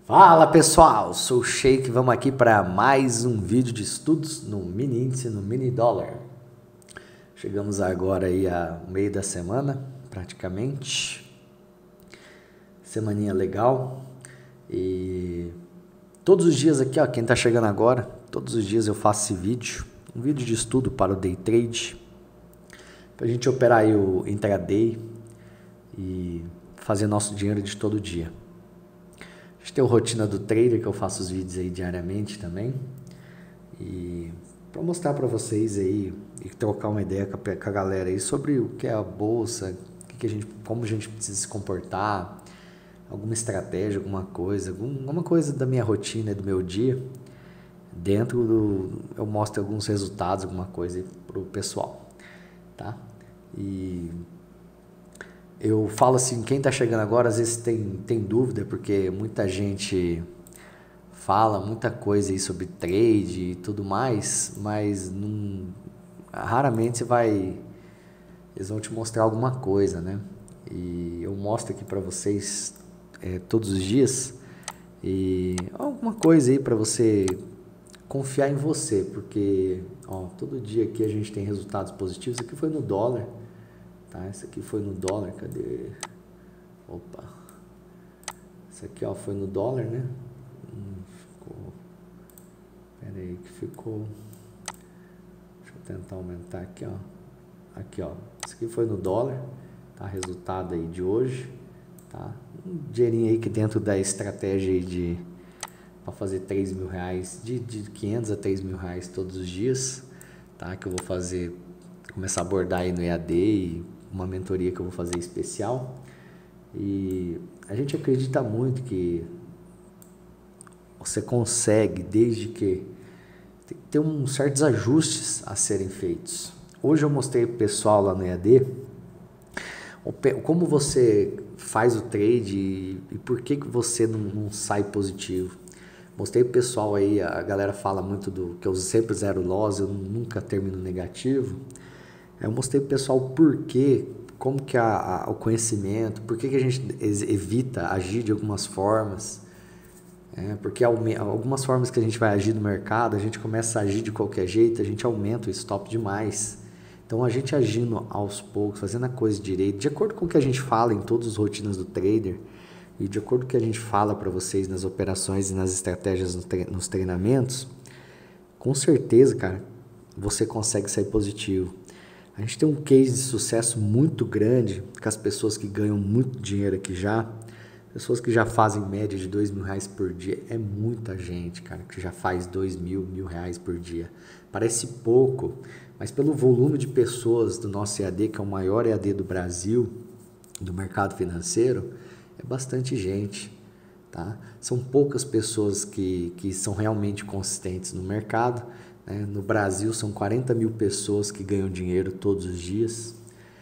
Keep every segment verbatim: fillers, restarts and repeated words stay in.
Fala pessoal, sou o Sheik, vamos aqui para mais um vídeo de estudos no mini índice, no mini dólar. Chegamos agora aí ao meio da semana, praticamente. Semaninha legal. E todos os dias aqui, ó, quem tá chegando agora, todos os dias eu faço esse vídeo, um vídeo de estudo para o day trade, pra gente operar aí o intraday e fazer nosso dinheiro de todo dia. A gente tem a rotina do trader, que eu faço os vídeos aí diariamente também. E para mostrar para vocês aí e trocar uma ideia com a, com a galera aí sobre o que é a bolsa, que que a gente, como a gente precisa se comportar, alguma estratégia, alguma coisa, alguma coisa da minha rotina e do meu dia. Dentro do, eu mostro alguns resultados, alguma coisa aí pro pessoal, tá? E eu falo assim, quem está chegando agora às vezes tem, tem dúvida, porque muita gente fala muita coisa aí sobre trade e tudo mais, mas não, raramente você vai, eles vão te mostrar alguma coisa, né? E eu mostro aqui para vocês é, todos os dias e alguma coisa aí para você confiar em você, porque ó, todo dia aqui a gente tem resultados positivos. Isso aqui foi no dólar. Tá, esse aqui foi no dólar, cadê? Opa. Esse aqui, ó, foi no dólar, né? Hum, ficou... Pera aí que ficou... Deixa eu tentar aumentar aqui, ó. Aqui, ó. Esse aqui foi no dólar, tá? Resultado aí de hoje, tá? Um dinheirinho aí que dentro da estratégia aí de... Para fazer três mil reais, de, de quinhentos a três mil reais todos os dias, tá? Que eu vou fazer... Começar a abordar aí no E A D e uma mentoria que eu vou fazer especial. E a gente acredita muito que você consegue, desde que tem que ter um certos ajustes a serem feitos. Hoje eu mostrei para o pessoal lá no E A D como você faz o trade e, e por que, que você não, não sai positivo. Mostrei para o pessoal aí, a galera fala muito do que eu sempre zero loss, eu nunca termino negativo. Eu mostrei para o pessoal por quê, como que a, a, o conhecimento, por que, que a gente evita agir de algumas formas, é, porque algumas formas que a gente vai agir no mercado, a gente começa a agir de qualquer jeito, a gente aumenta o stop demais. Então a gente agindo aos poucos, fazendo a coisa direito, de acordo com o que a gente fala em todas as rotinas do trader, e de acordo com o que a gente fala para vocês nas operações e nas estratégias nos treinamentos, com certeza, cara, você consegue sair positivo. A gente tem um case de sucesso muito grande com as pessoas que ganham muito dinheiro aqui já. Pessoas que já fazem média de dois mil reais por dia. É muita gente, cara, que já faz dois mil, mil reais por dia. Parece pouco, mas pelo volume de pessoas do nosso E A D, que é o maior E A D do Brasil, do mercado financeiro, é bastante gente, tá? São poucas pessoas que, que são realmente consistentes no mercado. No Brasil são quarenta mil pessoas que ganham dinheiro todos os dias.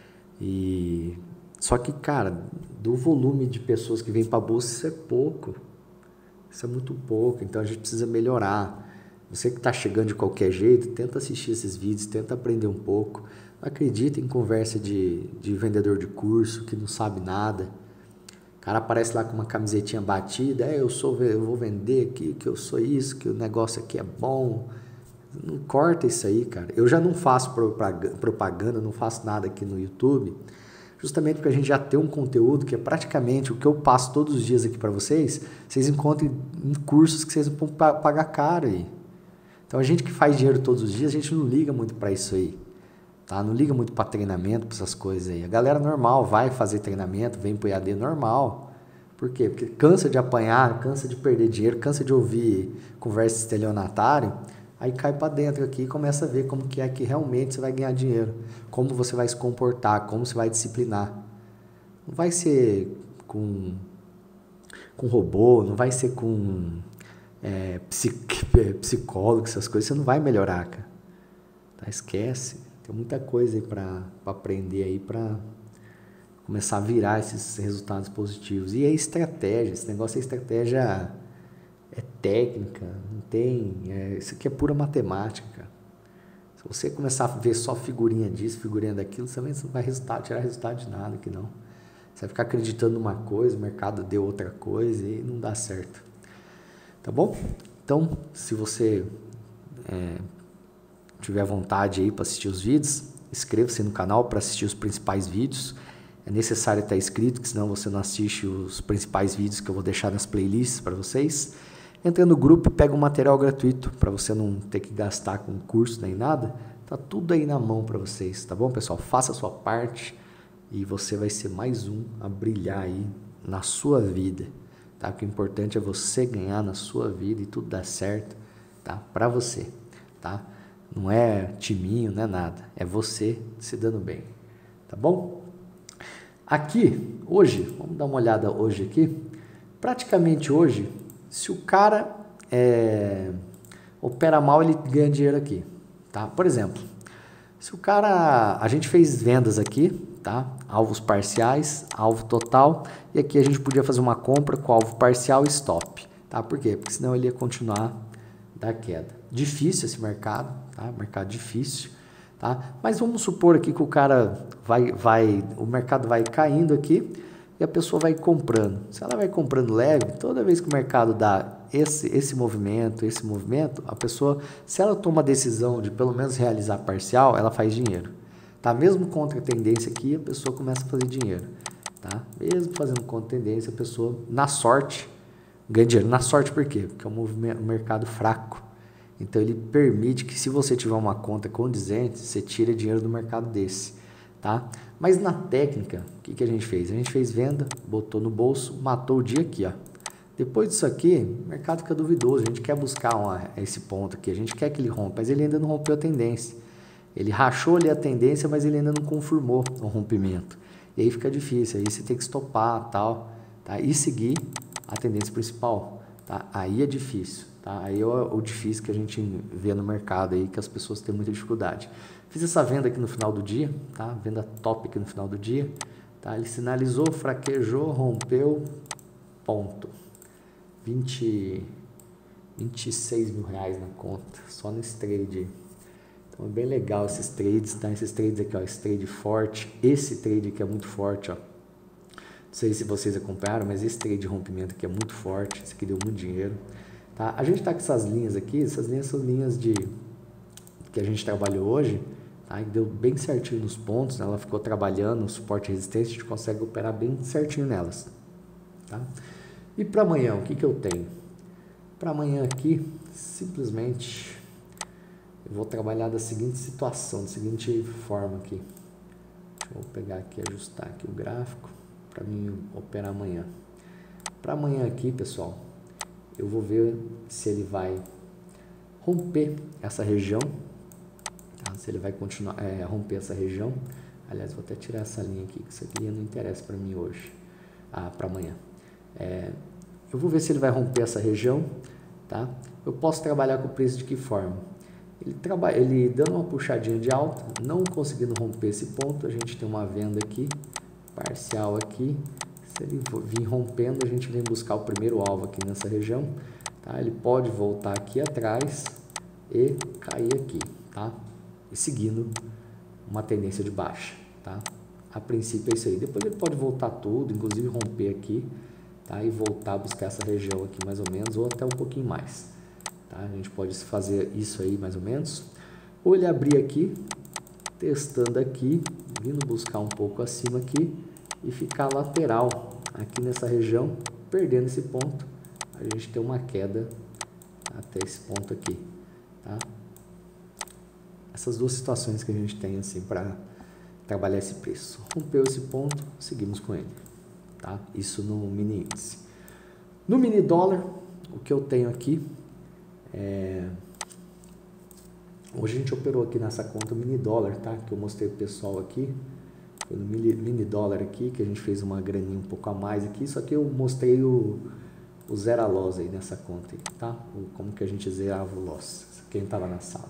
E só que, cara, do volume de pessoas que vêm para a bolsa, isso é pouco. Isso é muito pouco. Então a gente precisa melhorar. Você que está chegando de qualquer jeito, tenta assistir esses vídeos, tenta aprender um pouco. Não acredita em conversa de, de vendedor de curso que não sabe nada. O cara aparece lá com uma camisetinha batida. É, eu sou, eu vou vender aqui, que eu sou isso, que o negócio aqui é bom. Não corta isso aí, cara. Eu já não faço propaganda, não faço nada aqui no YouTube, justamente porque a gente já tem um conteúdo que é praticamente o que eu passo todos os dias aqui para vocês, vocês encontram em cursos que vocês vão pagar caro aí. Então a gente que faz dinheiro todos os dias, a gente não liga muito para isso aí, tá? Não liga muito para treinamento, para essas coisas aí. A galera normal vai fazer treinamento, vem pro E A D normal. Por quê? Porque cansa de apanhar, cansa de perder dinheiro, cansa de ouvir conversa estelionatária. Aí cai para dentro aqui e começa a ver como que é que realmente você vai ganhar dinheiro. Como você vai se comportar, como você vai disciplinar. Não vai ser com, com robô, não vai ser com é, psicólogo, essas coisas. Você não vai melhorar, cara. Tá? Esquece. Tem muita coisa aí para aprender aí para começar a virar esses resultados positivos. E é estratégia. Esse negócio é estratégia... É técnica, não tem... É, isso aqui é pura matemática. Se você começar a ver só figurinha disso, figurinha daquilo, você não vai resultado, tirar resultado de nada aqui não. Você vai ficar acreditando numa coisa, o mercado deu outra coisa e não dá certo. tá bom? Então, se você é, tiver vontade aí para assistir os vídeos, inscreva-se no canal para assistir os principais vídeos. É necessário estar inscrito, que senão você não assiste os principais vídeos que eu vou deixar nas playlists para vocês. Entra no grupo e pega um material gratuito para você não ter que gastar com curso nem nada. Tá tudo aí na mão para vocês, tá bom, pessoal? Faça a sua parte e você vai ser mais um a brilhar aí na sua vida, tá? O que é importante é você ganhar na sua vida e tudo dar certo, tá? Para você, tá? Não é timinho, não é nada. É você se dando bem, tá bom? Aqui, hoje, vamos dar uma olhada hoje aqui. Praticamente hoje, se o cara é, opera mal, ele ganha dinheiro aqui, tá? Por exemplo, se o cara... A gente fez vendas aqui, tá? Alvos parciais, alvo total. E aqui a gente podia fazer uma compra com alvo parcial e stop, tá? Por quê? Porque senão ele ia continuar da queda. Difícil esse mercado, tá? Mercado difícil. Tá? Mas vamos supor aqui que o cara vai, vai, o mercado vai caindo aqui e a pessoa vai comprando. Se ela vai comprando leve, toda vez que o mercado dá esse, esse movimento, esse movimento, a pessoa, se ela toma a decisão de pelo menos realizar parcial, ela faz dinheiro. Tá? Mesmo contra a tendência aqui, a pessoa começa a fazer dinheiro. Tá? Mesmo fazendo contra a tendência, a pessoa, na sorte, ganha dinheiro. Na sorte por quê? Porque é um, movimento, um mercado fraco. Então, ele permite que se você tiver uma conta condizente, você tire dinheiro do mercado desse, tá? Mas na técnica, o que, que a gente fez? A gente fez venda, botou no bolso, matou o dia aqui, ó. Depois disso aqui, o mercado fica duvidoso, a gente quer buscar uma, esse ponto aqui, a gente quer que ele rompa, mas ele ainda não rompeu a tendência. Ele rachou ali a tendência, mas ele ainda não confirmou o rompimento. E aí fica difícil, aí você tem que estopar tal, tá? E seguir a tendência principal, tá? Aí é difícil. Tá? Aí é o, o difícil que a gente vê no mercado aí, que as pessoas têm muita dificuldade. Fiz essa venda aqui no final do dia, tá? Venda top aqui no final do dia, tá? Ele sinalizou, fraquejou, rompeu, ponto. vinte, vinte e seis mil reais na conta, só nesse trade. Então é bem legal esses trades, tá? Esses trades aqui, ó, esse trade forte, esse trade aqui é muito forte, ó. Não sei se vocês acompanharam, mas esse trade de rompimento aqui é muito forte, esse aqui deu muito dinheiro. Tá? A gente está com essas linhas aqui, essas linhas são linhas de, que a gente trabalhou hoje, tá? E deu bem certinho nos pontos, né? Ela ficou trabalhando, suporte e resistência, a gente consegue operar bem certinho nelas. Tá? E para amanhã, o que, que eu tenho? Para amanhã aqui, simplesmente, eu vou trabalhar da seguinte situação, da seguinte forma aqui. Deixa eu pegar aqui, ajustar aqui o gráfico, para mim operar amanhã. Para amanhã aqui, pessoal, eu vou ver se ele vai romper essa região, tá? Se ele vai continuar é, romper essa região. Aliás, vou até tirar essa linha aqui, que essa linha não interessa para mim hoje, ah, para amanhã. É, eu vou ver se ele vai romper essa região, tá? Eu posso trabalhar com o preço de que forma? Ele, trabalha, ele dando uma puxadinha de alta, não conseguindo romper esse ponto, a gente tem uma venda aqui, parcial aqui. Se ele vir rompendo, a gente vem buscar o primeiro alvo aqui nessa região, tá? Ele pode voltar aqui atrás e cair aqui, tá? E seguindo uma tendência de baixa, tá? A princípio é isso aí. Depois ele pode voltar tudo, inclusive romper aqui, tá? E voltar a buscar essa região aqui mais ou menos, ou até um pouquinho mais, tá? A gente pode fazer isso aí mais ou menos. Ou ele abrir aqui, testando aqui, vindo buscar um pouco acima aqui, e ficar lateral aqui nessa região, perdendo esse ponto, a gente tem uma queda até esse ponto aqui, tá? Essas duas situações que a gente tem assim para trabalhar esse preço. Rompeu esse ponto, seguimos com ele, tá? Isso no mini índice. No mini dólar, o que eu tenho aqui é... Hoje a gente operou aqui nessa conta mini dólar, tá? Que eu mostrei pro pessoal aqui. Foi no mini, mini dólar aqui, que a gente fez uma graninha um pouco a mais aqui, só que eu mostrei o, o zero a loss aí nessa conta aí, tá? O, como que a gente zerava o loss, quem estava na sala.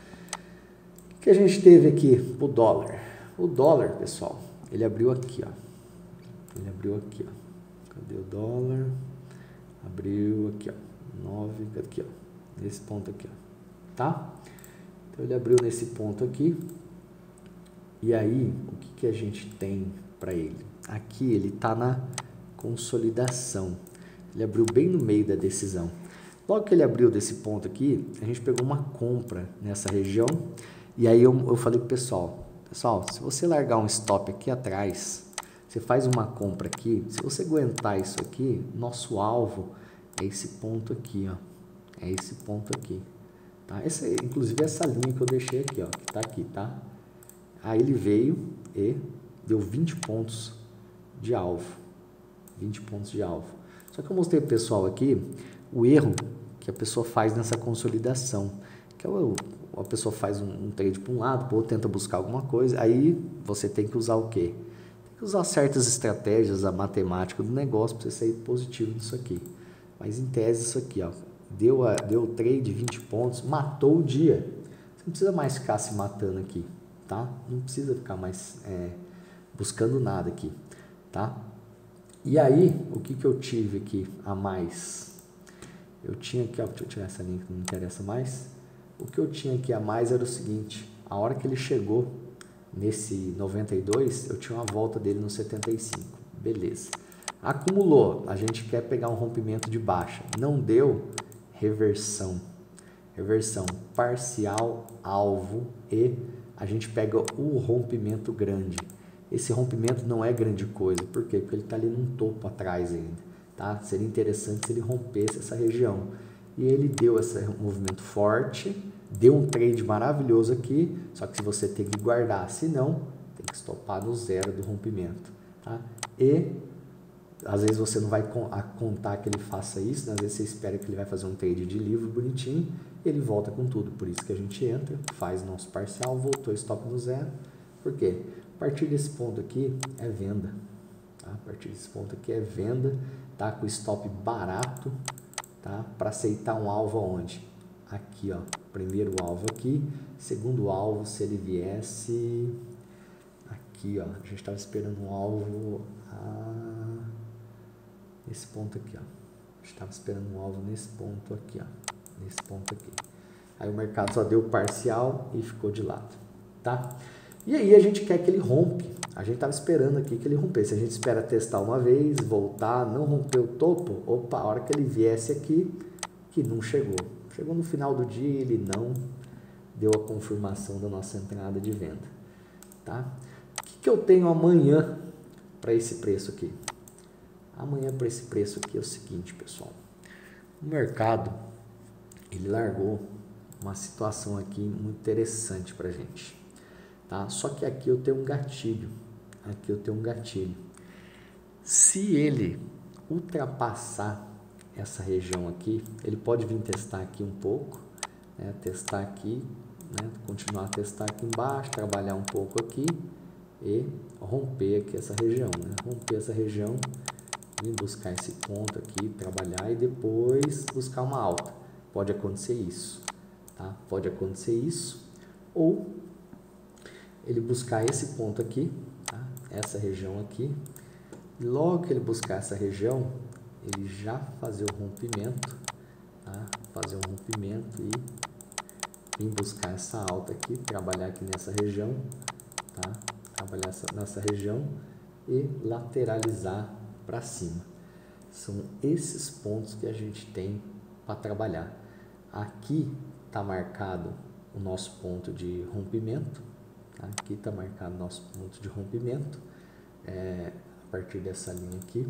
O que a gente teve aqui? O dólar. O dólar, pessoal, ele abriu aqui, ó. Ele abriu aqui, ó. Cadê o dólar? Abriu aqui, ó. nove, aqui, ó. Nesse ponto aqui, ó. Tá? Então, ele abriu nesse ponto aqui. E aí, o que, que a gente tem para ele? Aqui ele está na consolidação. Ele abriu bem no meio da decisão. Logo que ele abriu desse ponto aqui, a gente pegou uma compra nessa região, e aí eu, eu falei pro pessoal, pessoal, se você largar um stop aqui atrás, você faz uma compra aqui, se você aguentar isso aqui, nosso alvo é esse ponto aqui, ó, é esse ponto aqui, tá? Essa, inclusive essa linha que eu deixei aqui, ó, que tá aqui, tá? Aí ele veio e deu vinte pontos de alvo, vinte pontos de alvo. Só que eu mostrei pro pessoal aqui o erro que a pessoa faz nessa consolidação, que é o, a pessoa faz um, um trade para um lado, ou tenta buscar alguma coisa, aí você tem que usar o quê? Tem que usar certas estratégias, a matemática do negócio para você sair positivo disso aqui. Mas em tese isso aqui, ó, deu, a, deu o trade, vinte pontos, matou o dia. Você não precisa mais ficar se matando aqui, tá? Não precisa ficar mais é, buscando nada aqui, tá? E aí, o que que eu tive aqui a mais? Eu tinha aqui, ó, deixa eu tirar essa linha que não me interessa mais. O que eu tinha aqui a mais era o seguinte, a hora que ele chegou nesse noventa e dois, eu tinha uma volta dele no setenta e cinco, beleza. Acumulou, a gente quer pegar um rompimento de baixa, não deu, reversão. Reversão, parcial, alvo e a gente pega o rompimento grande. Esse rompimento não é grande coisa, por quê? Porque ele está ali num topo atrás ainda, tá? Seria interessante se ele rompesse essa região. E ele deu esse movimento forte, deu um trade maravilhoso aqui, só que se você tem que guardar, se não, tem que estopar no zero do rompimento, tá? E às vezes você não vai contar que ele faça isso, né? Às vezes você espera que ele vai fazer um trade de livro bonitinho, ele volta com tudo, por isso que a gente entra, faz nosso parcial, voltou stop no zero, por quê? A partir desse ponto aqui é venda, tá? A partir desse ponto aqui é venda, tá? Com stop barato, tá? Para aceitar um alvo aonde? Aqui, ó, primeiro alvo aqui, segundo alvo se ele viesse aqui, ó, a gente estava esperando um alvo ah, nesse ponto aqui, ó, a gente estava esperando um alvo nesse ponto aqui, ó, nesse ponto aqui. Aí o mercado só deu parcial e ficou de lado, tá? E aí a gente quer que ele rompe. A gente estava esperando aqui que ele rompesse. A gente espera testar uma vez, voltar, não romper o topo. Opa, a hora que ele viesse aqui, que não chegou. Chegou no final do dia, ele não deu a confirmação da nossa entrada de venda, tá? O que, que eu tenho amanhã para esse preço aqui? Amanhã para esse preço aqui é o seguinte, pessoal. O mercado, ele largou uma situação aqui muito interessante para a gente. Tá? Só que aqui eu tenho um gatilho, aqui eu tenho um gatilho. Se ele ultrapassar essa região aqui, ele pode vir testar aqui um pouco, né? Testar aqui, né? Continuar a testar aqui embaixo, trabalhar um pouco aqui e romper aqui essa região, né? Romper essa região, vir buscar esse ponto aqui, trabalhar e depois buscar uma alta. Pode acontecer isso, tá? Pode acontecer isso, ou ele buscar esse ponto aqui, tá? Essa região aqui, e logo que ele buscar essa região, ele já fazer o rompimento, tá? Fazer um rompimento e vir buscar essa alta aqui, trabalhar aqui nessa região, tá? Trabalhar essa, nessa região e lateralizar para cima. São esses pontos que a gente tem para trabalhar. Aqui está marcado o nosso ponto de rompimento. Aqui está marcado nosso ponto de rompimento, é, a partir dessa linha aqui,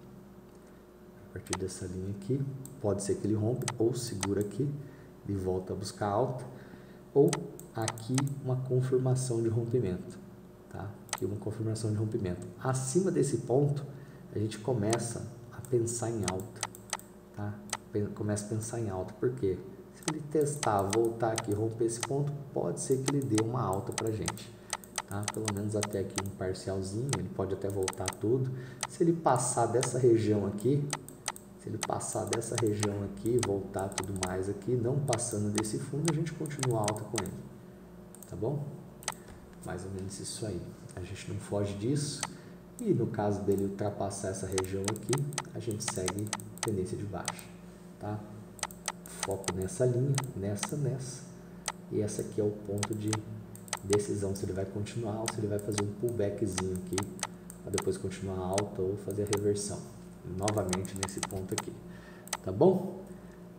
a partir dessa linha aqui, pode ser que ele rompa, ou segura aqui, e volta a buscar alta, ou aqui uma confirmação de rompimento, tá? Aqui uma confirmação de rompimento. Acima desse ponto, a gente começa a pensar em alta, tá? Começa a pensar em alta, por quê? Se ele testar, voltar aqui, romper esse ponto, pode ser que ele dê uma alta para a gente, tá? Pelo menos até aqui um parcialzinho, ele pode até voltar tudo. Se ele passar dessa região aqui, se ele passar dessa região aqui, voltar tudo mais aqui, não passando desse fundo, a gente continua alta com ele, tá bom? Mais ou menos isso aí. A gente não foge disso e no caso dele ultrapassar essa região aqui, a gente segue tendência de baixa, tá? Foco nessa linha, nessa, nessa. E essa aqui é o ponto de decisão, se ele vai continuar ou se ele vai fazer um pullbackzinho aqui, para depois continuar alta ou fazer a reversão. Novamente nesse ponto aqui. Tá bom?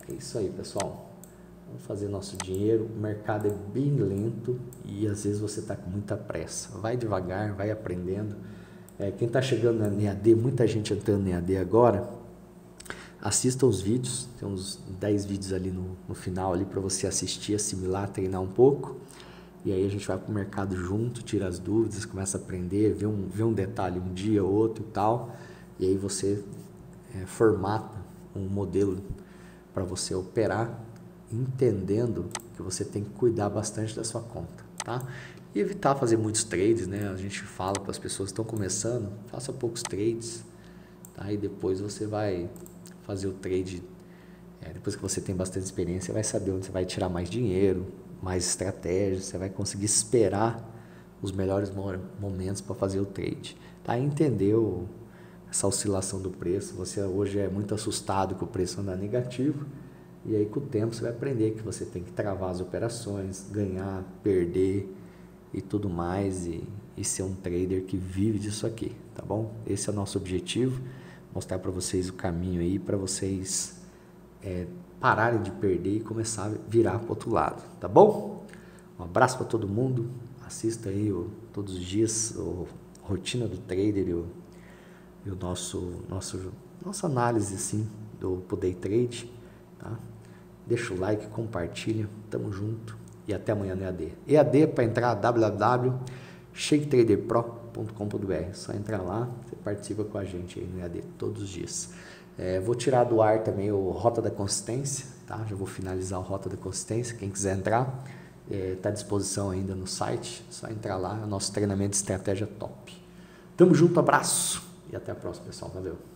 é isso aí, pessoal. Vamos fazer nosso dinheiro. O mercado é bem lento e às vezes você está com muita pressa. Vai devagar, vai aprendendo. É, quem está chegando na E A D, muita gente entrando na E A D agora, assista os vídeos. Tem uns dez vídeos ali no, no final ali para você assistir, assimilar, treinar um pouco. E aí a gente vai para o mercado junto, tira as dúvidas, começa a aprender, vê um, vê um detalhe um dia, outro e tal. E aí você é, formata um modelo para você operar, entendendo que você tem que cuidar bastante da sua conta, tá? E evitar fazer muitos trades, né? A gente fala para as pessoas que estão começando, faça poucos trades, tá? E depois você vai fazer o trade, é, depois que você tem bastante experiência, você vai saber onde você vai tirar mais dinheiro, mais estratégia, você vai conseguir esperar os melhores momentos para fazer o trade, tá? Entendeu essa oscilação do preço? Você hoje é muito assustado que o preço anda negativo, e aí com o tempo você vai aprender que você tem que travar as operações, ganhar, perder e tudo mais, e, e ser um trader que vive disso aqui, tá bom? Esse é o nosso objetivo, mostrar para vocês o caminho aí, para vocês é, pararem de perder e começar a virar para o outro lado, tá bom? Um abraço para todo mundo, assista aí o, todos os dias o Rotina do Trader e o, e o nosso, nosso, nossa análise assim, do Day Trade, tá? Deixa o like, compartilha, tamo junto e até amanhã no E A D. E A D para entrar w w w ponto shake trader pro ponto com ponto b r, só entrar lá, você participa com a gente aí no E A D todos os dias. É, vou tirar do ar também o Rota da Consistência, tá? Já vou finalizar o Rota da Consistência, quem quiser entrar, está é, à disposição ainda no site, só entrar lá, é o nosso treinamento de estratégia top. Tamo junto, abraço e até a próxima, pessoal, valeu!